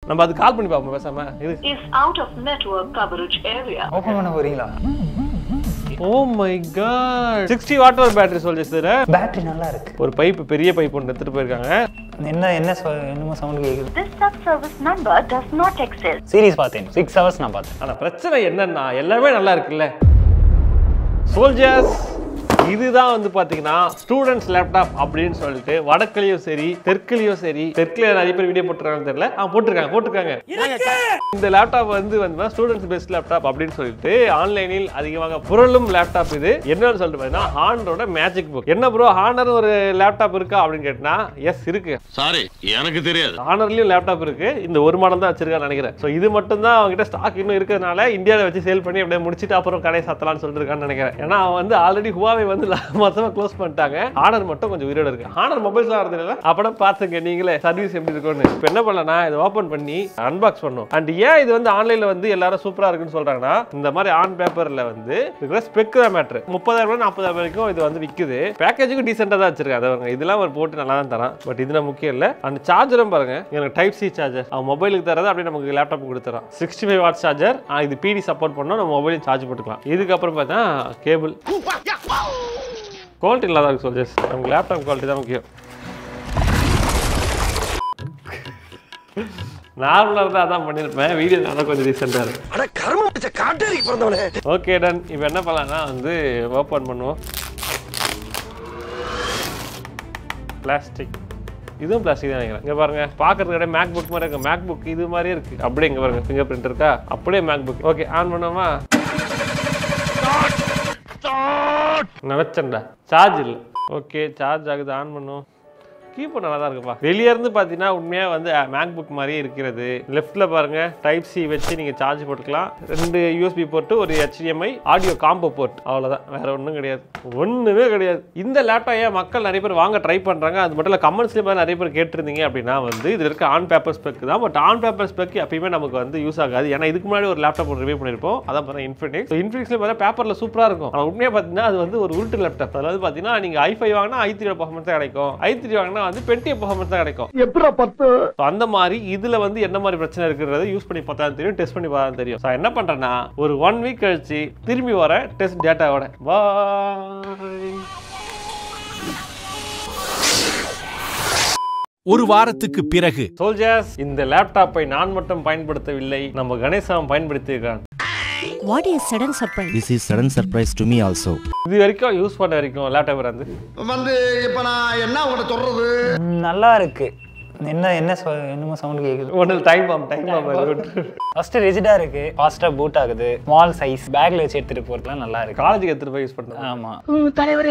நம்ம அது கால் பண்ணி பாப்போம் பேசாம. இது is out of network coverage area. Open பண்ண போறீங்களா? Oh my god, 60 வாட் ஒரு பேட்டரி சொல்லிச்சு. பேட்டரி நல்லா இருக்கு. ஒரு பைப், பெரிய பைப் ஒன்று எடுத்துட்டு போயிருக்காங்க. என்னமோ சவுண்ட் கேக்குது. This sub-service number does not exist. Series பார்த்தேன் 6 hours நான் பார்த்தேன். ஆனா பிரச்சனை என்னன்னா எல்லாமே நல்லா இருக்குல்ல சோல்ஜர்ஸ். இதுதான் வந்து பாத்தீங்கன்னா ஸ்டூடெண்ட்ஸ் லேப்டாப் அப்படின்னு சொல்லிட்டு வடக்குலயும் சரி தெற்குலயும் சரி, தெற்குல நிறைய பேர் வீடியோ போட்டுருக்காங்கன்னு தெரியல, போட்டிருக்காங்க. இந்த லேப்டாப் வந்து ஸ்டூடெண்ட்ஸ் பெஸ்ட் லேப்டாப் அப்படின்னு சொல்லிட்டு ஆன்லைனில் அதிகமாக புரளும் லேப்டாப் இது. என்னன்னு சொல்லிட்டு பாத்தீங்கன்னா ஹானரோட மேஜிக் புக். என்ன ப்ரோ ஹானர் ஒரு லேப்டாப் இருக்கா அப்படின்னு கேட்டா எஸ் இருக்கு. சாரி எனக்கு தெரியாது. ஹானர்லயும் லேப்டாப் இருக்கு. இந்த ஒரு மாடல் தான் வச்சிருக்கான்னு நினைக்கிறேன். ஸோ இது மட்டும் தான் அவங்க கிட்ட ஸ்டாக் இன்னும் இருக்கிறதுனால இந்தியாவில் வச்சு சேல் பண்ணி அப்படியே முடிச்சுட்டு அப்புறம் கடை சத்தலாம்னு சொல்லிட்டு இருக்கான்னு நினைக்கிறேன். ஏன்னா அவன் வந்து ஆல்ரெடி ஹுவாவே வந்து மொத்தமா க்ளோஸ் பண்ணிட்டாங்க. ஹானர் மட்டும் கொஞ்சம் உயிரோட இருக்கு. ஹானர் மொபைல்ஸ்லாம் வரதுல அப்படம் பார்த்துங்க நீங்களே சர்வீஸ் எப்படி இருக்கும்னு. இப்போ என்ன பண்ணலன்னா இதை ஓப்பன் பண்ணி அன்பாக்ஸ் பண்ணும். அண்ட் ஏன் இது வந்து ஆன்லைன்ல வந்து எல்லாரும் சூப்பரா இருக்குன்னு சொல்றாங்கன்னா இந்த மாதிரி ஆன் பேப்பர்ல வந்து ஸ்பெக் தான் மேட்ரு. 30,000 40,000 வரைக்கும் இது வந்து விற்குது. பேக்கேஜுக்கும் டீசெண்டா தான் வச்சிருக்காங்க. அதை இதெல்லாம் ஒரு போட்டு நல்லா தான் தரான். பட் இது முக்கியம் இல்லை. அந்த சார்ஜரும் பாருங்க, எனக்கு டைப் சி சார்ஜர். அவன் மொபைலுக்கு தரது அப்படியே நமக்கு லேப்டாப் கொடுத்துறான். 65 watt charger. இது பிடி சப்போர்ட் பண்ணோம். நம்ம மொபைலையும் சார்ஜ் போட்டுக்கலாம். இதுக்கப்புறம் பார்த்தா கேபிள் குவாலிட்டி நல்லா இருக்கு சொல்ஜர்ஸ். நமக்கு லேப்டாப் குவாலிட்டி தான் முக்கியம். நார்மலாக இருந்தால் அதான் பண்ணியிருப்பேன். வீடியோ நல்லா கொஞ்சம் ரீசெண்டாக இருக்கு. Okay done. இப்போ என்ன பண்ணலாம்னா வந்து ஓப்பன் பண்ணுவோம். பிளாஸ்டிக், இதுவும் பிளாஸ்டிக் தான் நினைக்கிறேன். இங்கே பாருங்க, பார்க்கறதுக்கு அப்படியே மேக் புக் மாதிரி இருக்கு. மேக் புக் இது மாதிரியே இருக்கு. அப்படியே இங்கே பாருங்க, ஃபிங்கர் பிரிண்ட் இருக்கா, அப்படியே மேக் புக். ஓகே ஆன் பண்ணுவோமா? நினைச்சேன்டா சார்ஜ் இல்லை. ஓகே சார்ஜ் ஆகுது, ஆன் பண்ணுவோம். கீபோர்ட் நல்லா தான் இருக்குப்பா. வெளியே இருந்து பார்த்தீங்கன்னா உண்மையாக வந்து மேக் புக் மாதிரியே இருக்கிறது. லெஃப்ட்டில் பாருங்க டைப் சி வச்சு நீங்கள் சார்ஜ் போட்டுக்கலாம். 2 USB போர்ட்டு, ஒரு HDMI ஆடியோ காம்போ போர்ட், அவ்வளோதான். வேற ஒன்றும் கிடையாது, ஒன்றுமே கிடையாது. இந்த லேப்டாப் ஏன் மக்கள் நிறைய பேர் வாங்க ட்ரை பண்ணுறாங்க அது மட்டும் இல்லை, கமெண்ட்ஸ்லேயே நிறைய பேர் கேட்டிருந்தீங்க அப்படின்னா வந்து இதில் இருக்க ஆன் பேப்பர் ஸ்பெக் தான். பட் ஆன் பேப்பர் ஸ்பெக் எப்பயுமே நமக்கு வந்து யூஸ் ஆகாது. ஏன்னா இதுக்கு முன்னாடி ஒரு லேப்டாப் ரிவ்யூ பண்ணியிருப்போம். அதான் பார்த்தா இன்ஃபினிக்ஸ். இன்ஃபினிக்ஸ்லேயே பார்த்தா பேப்பரில் சூப்பராக இருக்கும். ஆனால் உண்மையாக பார்த்தீங்கன்னா அது வந்து ஒரு உருட்டு லேப்டாப். அதாவது பார்த்தீங்கன்னா நீங்கள் i5 வாங்கினா i3 பர்ஃபார்மன்ஸ் தான் கிடைக்கும். i3 வாங்கினா வந்து 20 பர்ஃபார்மன்ஸ் தான் கிடைக்கும். எப்படா 10? அந்த மாதிரி இதுல வந்து என்ன மாதிரி பிரச்சனை இருக்குன்றத யூஸ் பண்ணி பார்த்தா தெரியும், டெஸ்ட் பண்ணி பார்த்தா தெரியும். சோ என்ன பண்றேன்னா ஒரு 1 வீக் கழிச்சு திரும்பி வர டெஸ்ட் டேட்டாவோட. பாய். ஒரு வாரத்துக்கு பிறகு சோல்ஜர்ஸ், இந்த லேப்டாப்பை நான் மட்டும் பயன்படுத்தவில்லை, நம்ம Ganesan பயன்படுத்தியிருக்கான். What is sudden surprise? This is sudden surprise to me also. இது வரைக்கும் யூஸ் பண்ண வரைக்கும் லேப்டாப் வந்து இப்ப நான் என்ன உங்கள்ட்ட சொல்றது? நல்லா இருக்கு. என்னமோ சவுண்ட் கேக்குது. ஒன்னு டைம் பாம் ஃபர்ஸ்ட் ரிஜிடா இருக்கு, ஃபாஸ்டா பூட் ஆகுது, ஸ்மால் சைஸ், பேக்ல வச்சு எடுத்துட்டு போறதுலாம் நல்லா இருக்கு. காலேஜுக்கு எடுத்துட்டு போய் யூஸ் பண்ணலாம். ஆமா தலைவரே.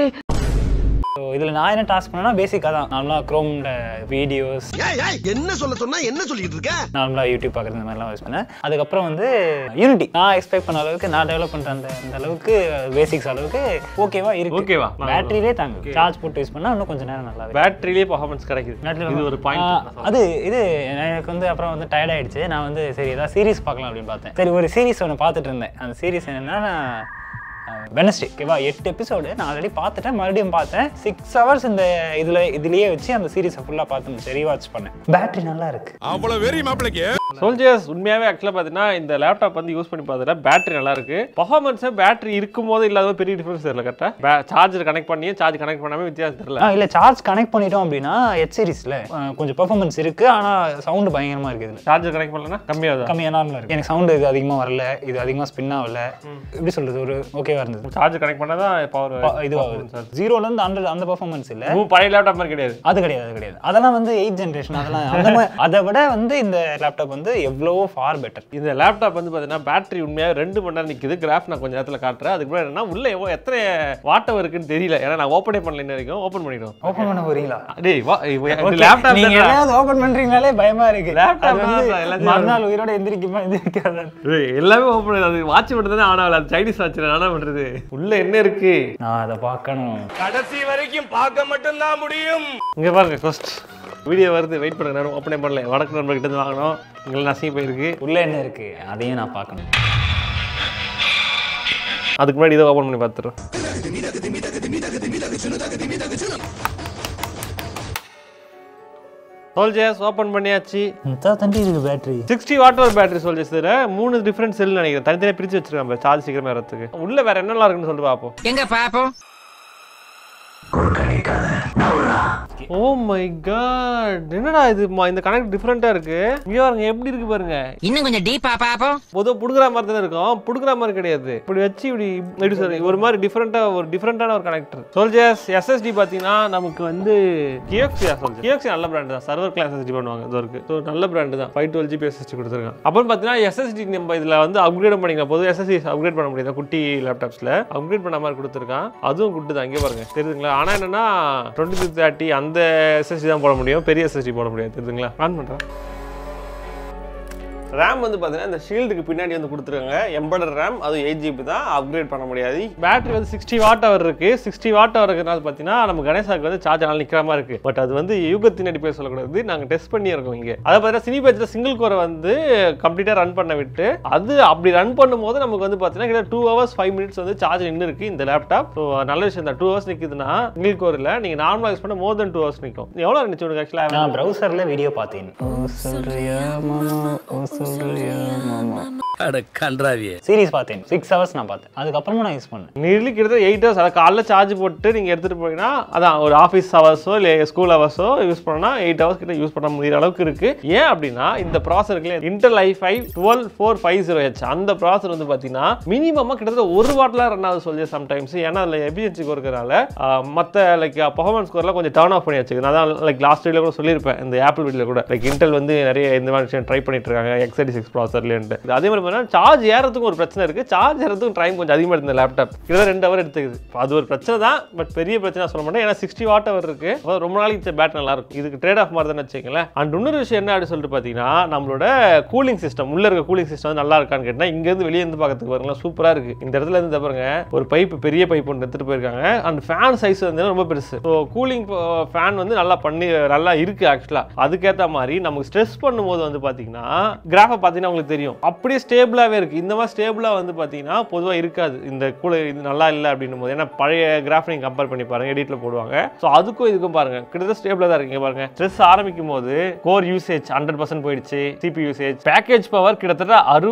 இதுல நான் என்ன டாஸ்க் பண்ணா பேசிக்கா தான் நார்மலா குரோம்ல வீடியோஸ் என்ன சொன்னா என்ன சொல்லிட்டு இருக்க, நார்மலா யூடியூப் பாக்குறது இந்த மாதிரிலாம் யூஸ் பண்ணேன். அதுக்கப்புறம் வந்து யூனிட்டி நான் எக்ஸ்பெக்ட் பண்ண அளவுக்கு, நான் டெவலப் பண்ற அந்த அளவுக்கு பேசிக்ஸ் அளவுக்கு ஓகேவா இருக்கு. ஓகேவா? பேட்டரியிலே தாங்க, சார்ஜ் போட்டு யூஸ் பண்ணா இன்னும் கொஞ்சம் நேரம் நல்லா இருக்கு. பேட்டரியிலே பெர்ஃபார்மன்ஸ் கிடைக்குது. இது ஒரு பாயிண்ட். இது எனக்கு வந்து அப்புறம் வந்து டயர்ட் ஆயிடுச்சு. நான் வந்து சரி ஏதாவது சீரிஸ் பார்க்கலாம் அப்படின்னு பார்த்தேன். சரி ஒரு சீரிஸ் ஒன்று பார்த்துட்டு இருந்தேன். அந்த சீரிஸ் என்னன்னா வெனஸ்டே. ஓகேவா, 8 எபிசோடு நான் ஆல்ரெடி பார்த்துட்டேன். மறுபடியும் பார்த்தேன். 6 hours இந்த இதுலயே வச்சு அந்த சீரிஸை ஃபுல்லா பார்த்து ரீவாட்ச் பண்ணேன். பேட்டரி நல்லா இருக்கு. அவ்வளவு வெரி மாப்ளக்கே. சோல்ஜர்ஸ், உண்மையாவே ஆக்சுவலா பார்த்தீங்கன்னா இந்த லேப்டாப் வந்து யூஸ் பண்ணி பார்த்தா பேட்டரி நல்லா இருக்கு. பர்ஃபார்மன்ஸ் பேட்டரி இருக்கும் போது இல்லாத பெரிய டிஃபரன்ஸ் தெரியல. கரெக்டா சார்ஜர் கனெக்ட் பண்ணி சார்ஜ் கனெக்ட் பண்ணாம வித்தியாசம் தெரியல. இல்ல சார்ஜ் கனெக்ட் பண்ணிட்டோம் அப்படின்னா H சீரிஸ்ல கொஞ்சம் பெர்ஃபார்மன்ஸ் இருக்கு. ஆனா சவுண்ட் பயங்கரமா இருக்குது. இதுல சார்ஜர் கனெக்ட் பண்ணலனா கம்மியா நார்மலா இருக்கு. எனக்கு சவுண்ட் இது அதிகமா வரல, இது அதிகமா ஸ்பின் ஆகல. எப்படி சொல்றது, ஒரு ஓகேவா இருந்தது. சார்ஜர் கனெக்ட் பண்ணாதான் பவர் இது ஆகுது. 0ல இருந்து 100 அந்த பெர்ஃபார்மன்ஸ் இல்ல. பழைய லேப்டாப் மாதிரி கிடையாது. அது கிடையாது. அதெல்லாம் வந்து 8th ஜெனரேஷன். அதெல்லாம் அந்த மாதிரி அதை விட வந்து இந்த லேப்டாப் வந்து எவ்வளவோ ஃபார் பெட்டர். இந்த லேப்டாப் வந்து பாத்தீங்கன்னா பேட்டரி உண்மையா 2 மணி நேரம் நிக்குது. கிராஃப் நான் கொஞ்ச நேரத்துல காட்டுறேன். அதுக்கு முன்னாடி என்னன்னா உள்ள எத்தனை வாட் ஹவர் இருக்குன்னு தெரியல. ஏன்னா நான் ஓபனே பண்ணல. இன்ன வரைக்கும் ஓபன் பண்ணிடுவோம். ஓபன் பண்ண போறீங்களா? டேய் லேப்டாப் நீங்க எல்லாரும் ஓபன் பண்றீங்கனாலே பயமா இருக்கு. லேப்டாப் வந்து மறுநாள் உயிரோட எந்திரிக்குமா எந்திரிக்காதா? எல்லாமே ஓபன். அது வாட்ச் மட்டும் தானே ஆன் ஆகல. அது சைனீஸ் வாட்ச் என்ன பண்றது? உள்ள என்ன இருக்கு நான் அதை பார்க்கணும். கடைசி வரைக்கும் பார்க்க மட்டும் தான் முடியும். இங்க பாருங்க, ஃபர்ஸ்ட் வீடியோ வருது, வெயிட் பண்ணுங்க. நான் ஓப்பனே பண்ணல. வடக்கு நண்பர் கிட்ட இருந்து வாங்கணும். இங்கே நசிங்க போயிருக்கு. உள்ள என்ன இருக்கு அதையும் நான் பார்க்கணும். அதுக்கு முன்னாடி இதை ஓப்பன் பண்ணி பார்த்துறோம். சோல்ஜர்ஸ் ஓப்பன் பண்ணியாச்சு. தண்டி இருக்கு பேட்டரி 60 வாட் ஒரு பேட்டரி சோல்ஜர்ஸ். இதுல 3 டிஃபரெண்ட் செல் நினைக்கிறேன், தனித்தனியாக பிரிச்சு வச்சிருக்காங்க சார்ஜ் சீக்கிரமா வரதுக்கு. உள்ள வேற என்னெல்லாம் இருக்குன்னு சொல்லிட்டு பார்ப்போம். எங்க பாப்போம். ஓ மை காட், என்னடா இது இந்த கனெக்ட் டிஃபரெண்டா இருக்கு. இங்க பாருங்க எப்படி இருக்கு பாருங்க. இன்னும் கொஞ்சம் டீப்பா பாப்போம். பொதுவா புடுக்குற மாதிரி தானே இருக்கும், புடுக்குற மாதிரி கிடையாது. இப்படி வச்சு இப்படி சொல்லி ஒரு மாதிரி டிஃபரெண்டான ஒரு கனெக்டர். சோல்ஜர்ஸ் SSD பாத்தீங்கன்னா நமக்கு வந்து கியோக்ஸியா சோல்ஜர். கியோக்ஸியா நல்ல பிராண்ட் தான், சர்வர் கிளாஸ் SSD பண்ணுவாங்க இது இருக்கு. ஸோ நல்ல பிராண்ட் தான். 512 GB SSD கொடுத்துருக்காங்க. அப்புறம் பாத்தீங்கன்னா SSD நம்ம இதுல வந்து அப்கிரேட் பண்ணிக்கலாம். பொதுவாக SSD அப்கிரேட் பண்ண முடியாது குட்டி லேப்டாப்ஸ்ல, அப்கிரேட் பண்ண மாதிரி கொடுத்துருக்கான். அதுவும் குட்டு தான். இங்கே பாருங்க தெரியுதுங்களா. ஆனா என்னன்னா 2030 அந்த SSD தான் போட முடியும், பெரிய SSD போட முடியாது. தெரியுதுங்களா. ஆன் பண்றேன். ரேம் வந்து பார்த்தீங்கன்னா இந்த ஷீல்டுக்கு பின்னாடி வந்து கொடுத்துருக்காங்க. எம்பர்டர் ரேம், அது 8 GB தான், அப்கிரேட் பண்ண முடியாது. பேட்டரி வந்து 60 வாட் அவர் இருக்கு. 60 வாட் அவர் இருக்கிறனால பார்த்தீங்கன்னா நம்ம கணேசாக்கு வந்து சார்ஜ் ஆனால் நிற்கிற மாதிரி இருக்கு. பட் அது வந்து யூகத்தின் அடிப்படையில் சொல்லக்கூடாது, நாங்கள் டெஸ்ட் பண்ணியிருக்கோம் இங்கே. அதை பார்த்தீங்கன்னா சினிபேஜில் சிங்கிள் கோரை வந்து கம்ப்ளீட்டாக ரன் பண்ண விட்டு அது அப்படி ரன் பண்ணும்போது நமக்கு வந்து பார்த்தீங்கன்னா கிட்ட 2 hours 5 minutes வந்து சார்ஜ் நின்று இருக்கு இந்த லேப்டாப். ஸோ நல்ல விஷயம் தான். 2 hours நிற்குதுன்னா சிங்கிள் கோரில் நீங்கள் நார்மலாக யூஸ் பண்ண மோர் தென் 2 hours நிற்கும். எவ்வளோ இருந்துச்சு உனக்கு ஆக்சுவலாக? நான் ப்ரௌசரில் வீடியோ பார்த்தேன். சீரிஸ் பார்த்தேன் 6 hours நான் பார்த்தேன். அதுக்கப்புறமா நான் யூஸ் பண்ணேன். நியர்லி கிட்டத்தட்ட 8 hours. அதை காலைல சார்ஜ் போட்டு நீங்கள் எடுத்துகிட்டு போனீங்கன்னா அதான் ஒரு ஆஃபீஸ் ஹவர்ஸோ இல்லை ஸ்கூல் ஹவர்ஸோ யூஸ் பண்ணால் 8 hours கிட்ட யூஸ் பண்ண முடிகிற அளவுக்கு இருக்கு. ஏன் அப்படின்னா இந்த ப்ராசருக்கு இன்டெல் i5 12450H அந்த ப்ராசர் வந்து பார்த்தீங்கன்னா மினிமமாக கிட்டத்தட்ட 1 வாட்லாம் ரன் ஆகுது சொல்லுது சம்டைம்ஸ். ஏன்னா அதில் எஃபிஷியன்சி இருக்கிறனால மற்ற லைக் பர்ஃபார்மன்ஸ் ஸ்கோர்லாம் கொஞ்சம் டர்ன் ஆஃப் பண்ணி வச்சுக்கணும். அதான் லைக் லாஸ்ட் வீடியோவில் கூட சொல்லியிருப்பேன், இந்த ஆப்பிள் வீடியோவில் கூட லைக் இன்டெல் வந்து நிறைய இந்த மாதிரி விஷயம் ட்ரை பண்ணிட்டு இருக்காங்க x86 ப்ராசர்லேன்ட்டு. அதே மாதிரி சார்ஜ் ஏறதுக்கும் ஒரு பிரச்சனை இருக்கு. சார்ஜ் ஏறதுக்கும் டைம் கொஞ்சம் அதிகமாக இருந்த லேப்டாப் கிட்டத்தட்ட 2 hour எடுத்துக்குது. அது ஒரு பிரச்சனை தான், பட் பெரிய பிரச்சனை சொல்ல மாட்டேன். ஏன்னா 60 வாட் அவர் இருக்கு, ரொம்ப நாளைக்கு பேட்டரி நல்லா இருக்கும். இதுக்கு ட்ரேட் ஆஃப் மாதிரி தான் வச்சுக்கங்களேன். அண்ட் இன்னொரு விஷயம் என்ன அப்படின்னு சொல்லிட்டு பார்த்தீங்கன்னா நம்மளோட கூலிங் சிஸ்டம், உள்ள இருக்க கூலிங் சிஸ்டம் நல்லா இருக்கான்னு கேட்டால் இங்கேருந்து வெளியே இருந்து பார்க்கறதுக்கு பாருங்களா சூப்பராக இருக்கு. இந்த இடத்துல இருந்து பாருங்க ஒரு பைப், பெரிய பைப் ஒன்று எடுத்துட்டு போயிருக்காங்க. அண்ட் ஃபேன் சைஸ் வந்து ரொம்ப பெருசு. ஸோ கூலிங் ஃபேன் வந்து நல்லா இருக்கு ஆக்சுவலாக. அதுக்கேற்ற மாதிரி நமக்கு ஸ்ட்ரெஸ் பண்ணும்போது வந்து பார்த்தீங்கன்னா கிராஃபை பார்த்தீங்கன்னா உங்களுக்கு தெரியும் அப்படியே ஸ்டேபிளாகவே இருக்கு. இந்த மாதிரி ஸ்டேபிளாக வந்து பார்த்தீங்கன்னா பொதுவாக இருக்காது இந்த கூலர். இது நல்லா இல்லை அப்படின்னும் போது, ஏன்னா பழைய கிராஃப் நீங்கள் கம்பேர் பண்ணி பாருங்க, எடிட்டில் போடுவாங்க. ஸோ அதுக்கும் இதுக்கும் பாருங்க கிட்டத்தட்ட ஸ்டேபிளாக தான் இருக்கீங்க பாருங்க. ஸ்ட்ரெஸ் ஆரம்பிக்கும் போது கோர் யூசேஜ் 100% போயிடுச்சு. CPU யூசேஜ், பேக்கேஜ் பவர் கிட்டத்தட்ட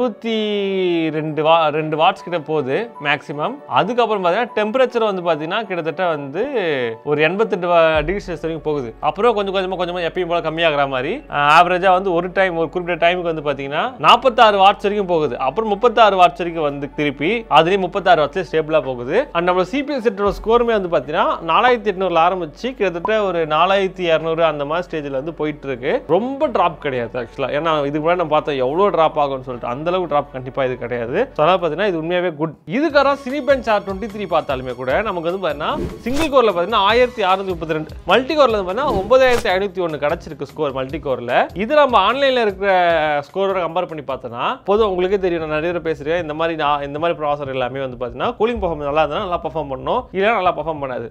62 வாட்ஸ் கிட்ட போகுது மேக்ஸிமம். அதுக்கப்புறம் பார்த்தீங்கன்னா டெம்பரேச்சர் வந்து பார்த்தீங்கன்னா கிட்டத்தட்ட வந்து ஒரு 88 டிகிரி செல்சியஸ் வரைக்கும் போகுது. அப்புறம் கொஞ்சமாக எப்பயும் போல கம்மியாகிற மாதிரி ஆவரேஜா வந்து ஒரு குறிப்பிட்ட டைமுக்கு வந்து பார்த்தீங்கன்னா 46 வாட்ஸ் வரைக்கும் போகுது. அப்புறம் 36 வாட்ஸ் வரைக்கும் வந்து திருப்பி அதுலேயும் 36 வாட்ஸ்லேயே ஸ்டேபிளாக போகுது. அண்ட் நம்ம CPU செட்டோட ஸ்கோருமே வந்து பார்த்தீங்கன்னா 4800 ஆரம்பிச்சு கிட்டத்தட்ட ஒரு 4200 அந்த மாதிரி ஸ்டேஜில் வந்து போயிட்டு இருக்கு. ரொம்ப டிராப் கிடையாது ஆக்சுவலாக. ஏன்னா இதுக்கு முன்னாடி நம்ம பார்த்தோம் எவ்வளோ டிராப் ஆகும்னு சொல்லிட்டு, அந்த அளவுக்கு டிராப் கண்டிப்பாக இது கிடையாது. ஸோ அதனால் பார்த்தீங்கன்னா இது உண்மையாகவே குட். இதுக்காக சினிபெஞ்ச் R23 பார்த்தாலுமே கூட நமக்கு வந்து பார்த்தீங்கன்னா சிங்கிள் கோரில் பார்த்தீங்கன்னா 1632, மல்டி கோரில் வந்து பார்த்தீங்கன்னா 9501 கிடைச்சிருக்கு ஸ்கோர் மல்டி கோரில். இது நம்ம ஆன்லைனில் இருக்கிற ஸ்கோரோட கம்பேர் பண்ணி பார்த்தோன்னா பொதுவாக உங்களுக்கே தெரியும், நான் நிறைய பேசுகிறேன் இந்த மாதிரி ப்ராசர் எல்லாமே வந்து பார்த்தீங்கன்னா கூலிங் பர்ஃபார்மன்ஸ் நல்லா இருந்தால் நல்லா பர்ஃபார்ம் பண்ணணும், இல்லைன்னா நல்லா பர்ஃபார்ம் பண்ணாது.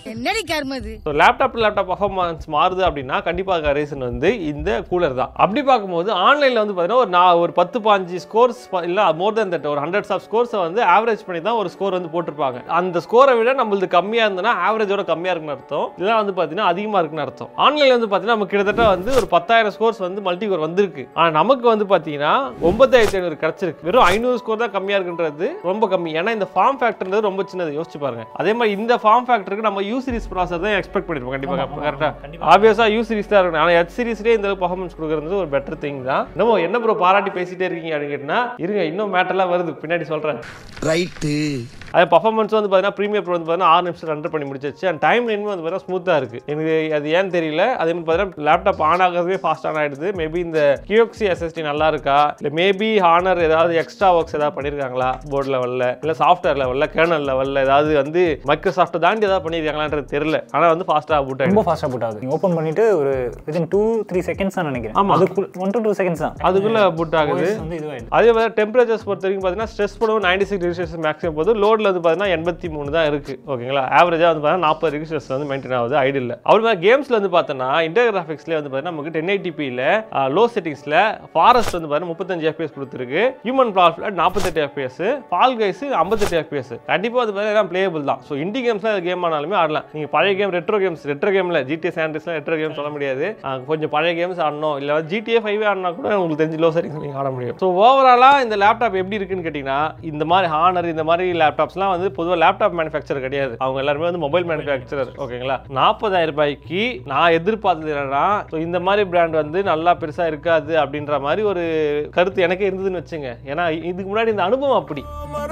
ஸோ லேப்டாப் பர்ஃபார்மன்ஸ் மாறுது அப்படின்னா கண்டிப்பாக ரீசன் வந்து இந்த கூலர் தான். அப்படி பார்க்கும்போது ஆன்லைனில் வந்து பார்த்தீங்கன்னா ஒரு 10-15 ஸ்கோர்ஸ் இல்லை மோர் தென் தட் ஒரு 100 ஆஃப் ஸ்கோர்ஸை வந்து ஆவரேஜ் பண்ணி தான் ஒரு ஸ்கோர் வந்து போட்டிருப்பாங்க. அந்த ஸ்கோரை விட நம்மளுக்கு கம்மியாக இருந்ததுன்னா ஆவரேஜோட கம்மியாக இருக்குன்னு அர்த்தம், இல்லை வந்து பார்த்தீங்கன்னா அதிகமாக இருக்குன்னு அர்த்தம். ஆன்லைனில் வந்து பார்த்தீங்கன்னா நமக்கு கிட்டத்தட்ட வந்து ஒரு 10,000 ஸ்கோர்ஸ் வந்து மல்டி கோர் வந்திருக்கு. ஆனால் நமக்கு வந்து பார்த்தீங்கன்னா 9500 கிடைச்சிருக்கு. வெறும் 500 ஸ்கோர் தான் கம்மியாக இருக்குன்றது ரொம்ப கம்மி. ஏன்னா இந்த ஃபார்ம் ஃபேக்டர்ன்றது ரொம்ப சின்னது, யோசிச்சு பாருங்க. அதே மாதிரி இந்த ஃபார்ம் ஃபேக்டருக்கு நம்ம U series ப்ராசர் தான் எக்ஸ்பெக்ட் பண்ணிருப்போம் கண்டிப்பாக. கரெக்டாக ஆப்வியஸா U series தான் இருக்கும். ஆனால் H series-லேயே இந்த பர்ஃபார்மன்ஸ் கொடுக்குறது ஒரு பெட்டர் திங் தான். நம்ம என்ன ப்ரோ பாராட்டி பேசிட்டே இருக்கீங்க அப்படின்னு கேட்டா இருங்க, இன்னும் மேட்டர்லாம் வருது பின்னாடி சொல்றேன். ரைட்டு. அதே பர்ஃபார்மன்ஸ் வந்து பார்த்தீங்கன்னா ப்ரீமியர் ப்ரோ வந்து பார்த்தீங்கன்னா 6 நிமிஷம் ரன் பண்ணி முடிச்சிச்சு. அண்ட் டைம் லைன் வந்து பார்த்தீங்கன்னா ஸ்மூத்தாக இருக்குது. எனக்கு அது ஏன்னு தெரியல. அதே மாதிரி பார்த்தீங்கன்னா லேப்டாப் ஆன் ஆகிறதே ஃபாஸ்ட் ஆன் ஆகிடுது. மேபி இந்த QXC SSD நல்லா இருக்கா, இல்லை மேபி ஹானர் ஏதாவது எக்ஸ்ட்ரா ஒர்க்ஸ் ஏதாவது பண்ணியிருக்காங்களா போர்டு லெவலில், இல்லை சாஃப்ட்வேர் லெவலில், கேர்னல் லெவலில் ஏதாவது வந்து மைக்ரோசாஃப்ட் தாண்டி ஏதாவது பண்ணியிருக்காங்களான்றது தெரியல. ஆனால் வந்து ஃபாஸ்ட்டாக பூட் ஆகிடும், ரொம்ப ஃபாஸ்ட்டாக பூட் ஆகுது. நீங்கள் ஓப்பன் பண்ணிட்டு ஒரு வித்தின் 2-3 செகண்ட்ஸ் தான் நினைக்கிறேன். ஆமாம், அது 1 to 2 செகண்ட்ஸ் தான் அதுக்குள்ளே பூட் ஆகுது. அதே மாதிரி டெம்பரேச்சர்ஸ் பொறுத்த வரைக்கும் பார்த்தீங்கன்னா ஸ்ட்ரெஸ் பண்ணுவோம் 96 டிகிரி செல்சியஸ் மேக்ஸிமம் போது. லோடில் வந்து பார்த்தீங்கன்னா 83 தான் இருக்கு. ஓகேங்களா, ஆவரேஜா வந்து பார்த்தீங்கன்னா 40 டிகிரி செல்சியஸ் வந்து மெயின்டைன் ஆகுது ஐடியில். அப்புறமா கேம்ஸ்ல வந்து பார்த்தோன்னா இன்டர் கிராஃபிக்ஸ்லேயே வந்து பார்த்தீங்கன்னா நமக்கு 1080p லோ செட்டிங்ஸ்ல ஃபாரஸ்ட் வந்து பார்த்தீங்கன்னா 35 FPS கொடுத்துருக்கு. இருக்கு. Human fall 48 FPS, fall guys 58 FPS. கண்டிப்பா அது எல்லாம் பிளேயபிள் தான். ஸோ இண்டி கேம்ஸ்லாம் கேம் ஆனாலுமே ஆடலாம். நீங்க பழைய கேம் ரெட்ரோ கேம்ல GTA San Andreas retro game சொல்ல முடியாது. கொஞ்சம் பழைய கேம்ஸ் ஆடணும் இல்ல GTA 5 ஆடினா கூட உங்களுக்கு தெரிஞ்சு லோ செட்டிங்ஸ் நீங்க ஆட முடியும். ஸோ ஓவராலா இந்த லேப்டாப் எப்படி இருக்குன்னு கேட்டீங்கன்னா, இந்த மாதிரி ஹானர் இந்த மாதிரி லேப்டாப்ஸ்லாம் வந்து பொதுவாக லேப்டாப் மேனுஃபேக்சர் கிடையாது. அவங்க எல்லாருமே வந்து மொபைல் மேனுஃபேக்சரர். ஓகேங்களா? 40,000 ரூபாய்க்கு நான் எதிர்பார்த்தது என்னன்னா, இந்த மாதிரி பிராண்ட் வந்து நல்லா பெருசா இருக்காது அப்படின்ற மாதிரி ஒரு கருத்து எனக்கு இருந்ததுன்னு வச்சுங்க. ஏன்னா இதுக்கு முன்னாடி இந்த அனுபவம் அப்படி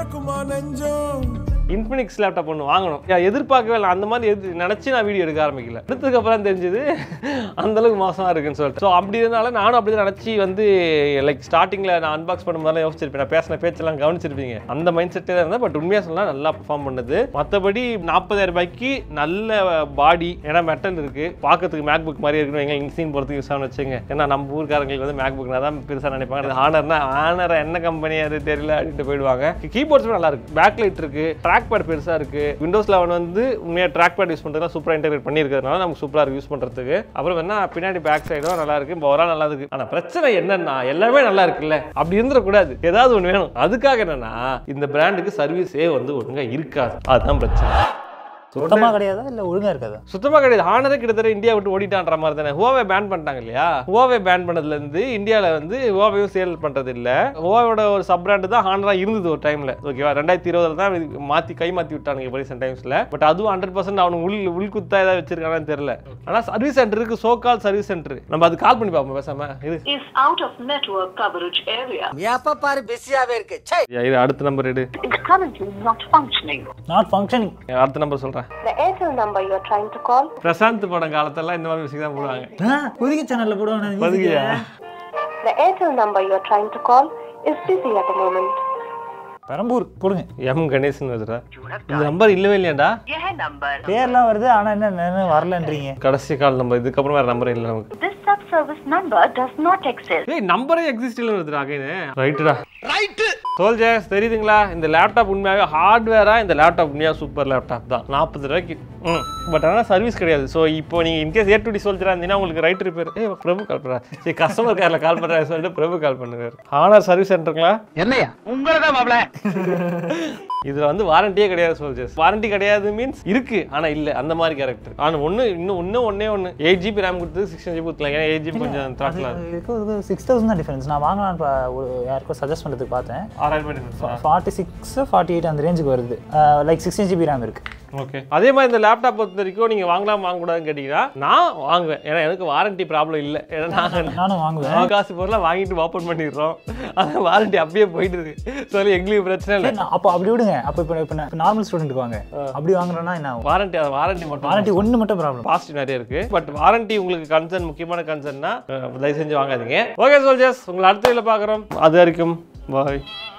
இன்ஃபினிக்ஸ் லேப்டாப் ஒன்று வாங்கணும் எதிர்பார்க்கவே இல்லை. அந்த மாதிரி நினச்சி நான் வீடியோ எடுக்க ஆரம்பிக்கல. எடுத்ததுக்கப்புறம் தெரிஞ்சது அந்தளவுக்கு மோசமாக இருக்குன்னு சொல்லிட்டு. ஸோ அப்படி இருந்தாலும் நானும் அப்படி தான் நினச்சி வந்து லைக் ஸ்டார்டிங்கில் நான் அன்பாக்ஸ் பண்ணும்போதெல்லாம் யோசிச்சிருப்பேன். நான் பேசின பேச்செல்லாம் கவனிச்சிருப்பீங்க. அந்த மைண்ட் செட்டே தான் இருந்தேன். பட் உண்மையாக சொன்னால் நல்லா பெர்ஃபார்ம் பண்ணுது. மற்றபடி 40,000 ரூபாய்க்கு நல்ல பாடி, ஏன்னா மெட்டல் இருக்குது, பார்க்கறதுக்கு மேக் புக் மாதிரி இருக்குன்னு எங்களுக்கு சீன் போகிறதுக்கு யூஸ் ஆகணும்னு வச்சுங்க. ஏன்னா நம்ம ஊருக்காரங்களுக்கு வந்து மேக் புக்னா தான் பெருசாக நினைப்பாங்க. ஹானரை என்ன கம்பெனி அது தெரியல அப்படின்ட்டு போயிடுவாங்க. கீபோர்ட்ஸுமே நல்லா இருக்குது, பேக் லைட் இருக்குது, ட்ராக் பேட் பெருசா இருக்கு. விண்டோஸ் 11 வந்து உண்மையா ட்ராக் பேட் யூஸ் பண்றதுனா சூப்பரா இன்டகிரேட் பண்ணியிருக்கிறதுனால நமக்கு சூப்பரா இருக்கு யூஸ் பண்றதுக்கு. அப்புறம் என்ன பின்னாடி பேக் சைடும் நல்லா இருக்கு, ஓவரால் நல்லா இருக்கு. ஆனா பிரச்சனை என்னன்னா எல்லாமே நல்லா இருக்குல்ல, அப்படி இருந்துடக்கூடாது, ஏதாவது ஒன்று வேணும். அதுக்காக என்னன்னா இந்த பிராண்டுக்கு சர்வீஸே வந்து ஒழுங்கா இருக்காது. அதுதான் பிரச்சனை. சுத்தமாக கிடையாதா இல்லை ஒழுங்காக இருக்காதா? சுத்தமாக கிடையாது. ஹானரே கிட்டத்தட்ட இந்தியா விட்டு ஓடிட்டான்ற மாதிரி தானே. ஹுவாவே பேன் பண்ணிட்டாங்க இல்லையா? ஹுவாவே பேன் பண்ணதுலேருந்து இந்தியாவில் வந்து ஹுவாவையும் சேல் பண்ணுறது இல்லை. ஹுவாவோட ஒரு சப் பிராண்டு தான் ஹானரா இருந்தது ஒரு டைமில். ஓகேவா? 2020 தான் கை மாற்றி விட்டானுங்க ரீசெண்ட் டைம்ஸில். பட் அதுவும் 100% அவனுக்கு உள்குத்தா ஏதாவது வச்சிருக்கானு தெரியல. ஆனால் சர்வீஸ் சென்டர் இருக்கு, சோ கால் சர்வீஸ் சென்டர். நம்ம அது கால் பண்ணி பார்ப்போம் பேசாம. இது Is out of network coverage area. எப்ப பாரு பிஸியாவே இருக்கு. இது அடுத்த நம்பர் எடு. It's currently not functioning. Not functioning. அடுத்த நம்பர் சொல்கிறேன். The Airtel number you are trying to call. Prashanth படம் காலத்தெல்லாம் இந்த மாதிரி மியூசிக் தான் போடுவாங்க. புதிய சேனலில் போடுவாங்க. பதுகியா? The Airtel number you are trying to call is busy at the moment. Perambur போடுங்க. எம் கணேசன் வருதா? இந்த நம்பர் இல்லவே இல்லையாடா? பேர்லாம் வருது ஆனா என்ன வரலன்றீங்க. கடைசி கால் நம்பர், இதுக்கப்புறம் வேற நம்பர் இல்லை நமக்கு. This sub-service number does not exist. ஏய் நம்பரே எக்ஸிஸ்ட் இல்ல வருதுடா அகைன். ரைட்டா? ரைட். சோல்ஜர்ஸ் தெரியுதுங்களா? இந்த லேப்டாப் உண்மையாவே ஹார்ட்வேரா இந்த லேப்டாப் உண்மையா சூப்பர் லேப்டாப் தான். 40 ரூபாய்க்கு. பட் ஆனால் சர்வீஸ் கிடையாது. ஸோ இப்போ நீங்கள் இன்கேஸ் A2D சோல்ஜராக இருந்தீங்கன்னா உங்களுக்கு ரைட் ரிப்பேர் பிரபு கால் பண்ணுறா, சரி கஸ்டமர் கேரில் கால் பண்ணுறாரு சொல்லிட்டு பிரபு கால் பண்ணுவார். ஹானர் சர்வீஸ் சென்டருங்களா? என்னையா உங்களை தான் மாப்ள. இதில் வந்து வாரண்டியே கிடையாது சோல்ஜர்ஸ். வாரண்டி கிடையாது மீன்ஸ் இருக்கு ஆனால் இல்லை அந்த மாதிரி கேரக்டர். ஆனால் ஒன்னே 8 GB RAM கொடுத்து 16 GB கொடுக்கலாம். ஏன்னா 8 GB கொஞ்சம் த்ராட்லாம் இருக்கு. 6000 தான் டிஃபரன்ஸ். நான் வாங்கலாம் யாருக்கும் சஜஸ்ட் பண்ணுறதுக்கு பார்த்தேன். 46 48 அந்த ரேஞ்சுக்கு வருது. லைக் 16 GB RAM இருக்கு. ஓகே. அதே மாதிரி இந்த லேப்டாப் பொறுத்த வரைக்கும் நீங்கள் வாங்கலாம் வாங்கக்கூடாதுன்னு கேட்டிங்கன்னா நான் வாங்குவேன். ஏன்னா எனக்கு வாரண்டி ப்ராப்ளம் இல்லை. ஏன்னா நானும் வாங்குவேன். காசு பொருளாக வாங்கிட்டு ஓப்பன் பண்ணிடுறோம். ஆனால் வாரண்டி அப்படியே போயிடுது. சொல்லி எங்களுக்கு பிரச்சனை இல்லை. அப்போ அப்படி விடுங்க. அப்போ இப்போ நார்மல் ஸ்டூடெண்ட்டுக்கு வாங்க. அப்படி வாங்குறோன்னா என்ன வாரண்டி மட்டும் ஒன்று மட்டும் ப்ராப்ளம். பாசிட்டிவ் நிறைய இருக்கு. பட் வாரண்டி உங்களுக்கு கன்சர்ன், முக்கியமான கன்சர்ன்னா தயவு செஞ்சு வாங்காதீங்க. ஓகே சோல்ஜர்ஸ், உங்களை அடுத்த வீடியோவில் பார்க்குறோம். அது வரைக்கும் பாய்.